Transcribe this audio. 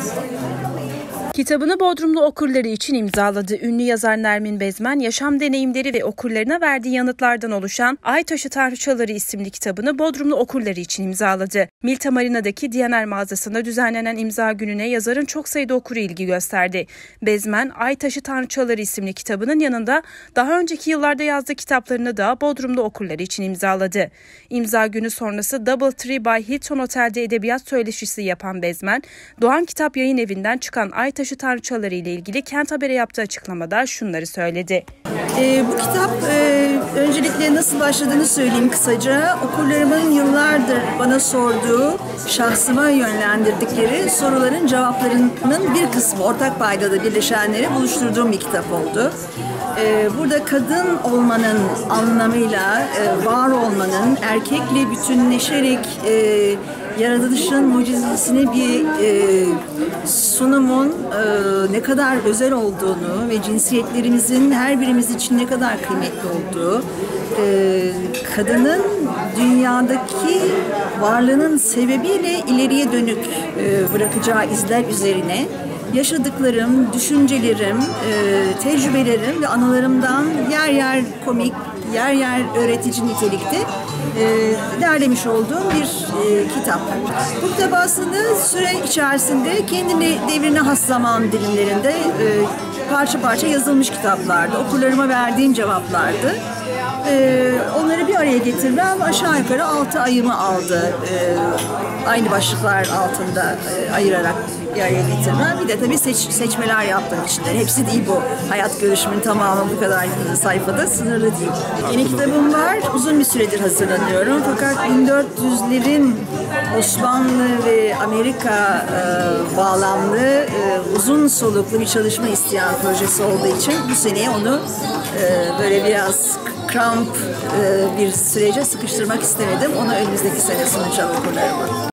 Kitabını Bodrumlu okurları için imzaladı. Ünlü yazar Nermin Bezmen, yaşam deneyimleri ve okurlarına verdiği yanıtlardan oluşan Ay Taşı Tanrıçaları isimli kitabını Bodrumlu okurları için imzaladı. Milta Marina'daki Diyaner mağazasında düzenlenen imza gününe yazarın çok sayıda okuru ilgi gösterdi. Bezmen, Ay Taşı Tanrıçaları isimli kitabının yanında daha önceki yıllarda yazdığı kitaplarını da Bodrumlu okurları için imzaladı. İmza günü sonrası DoubleTree by Hilton Otel'de edebiyat söyleşisi yapan Bezmen, Doğan Kitap Yayın Evi'nden çıkan Ay Taşı Tanrıçaları ile ilgili Kent Haber'e yaptığı açıklamada şunları söyledi. Bu kitap öncelikle nasıl başladığını söyleyeyim kısaca. Okurlarımın yıllardır bana sorduğu, şahsıma yönlendirdikleri soruların cevaplarının bir kısmı, ortak paydada birleşenleri buluşturduğum bir kitap oldu. Burada kadın olmanın anlamıyla var olmanın, erkekle bütünleşerek yaratılışın mucizesini bir sunumun ne kadar özel olduğunu ve cinsiyetlerimizin her birimiz için ne kadar kıymetli olduğu, kadının dünyadaki varlığının sebebiyle ileriye dönük bırakacağı izler üzerine yaşadıklarım, düşüncelerim, tecrübelerim ve anılarımdan yer yer komik, yer yer öğretici nitelikte derlemiş olduğum bir kitap. Bu kitap aslında süre içerisinde kendi devrine has zaman dilimlerinde parça parça yazılmış kitaplardı. Okurlarıma verdiğim cevaplardı. Onları bir araya getirmem aşağı yukarı 6 ayımı aldı. Aynı başlıklar altında ayırarak bir araya getirmem. Bir de tabii seçmeler yaptım içinden. Hepsi değil bu. Hayat görüşümün tamamı bu kadar sayfada sınırlı değil. Yeni kitabım var. Uzun bir süredir hazırlanıyorum. Fakat 1400'lerin Osmanlı ve Amerika bağlamlı uzun soluklu bir çalışma isteyen projesi olduğu için bu seneye onu böyle biraz kramp bir sürece sıkıştırmak istemedim. Onu önümüzdeki sene sunacağım okurlarıma.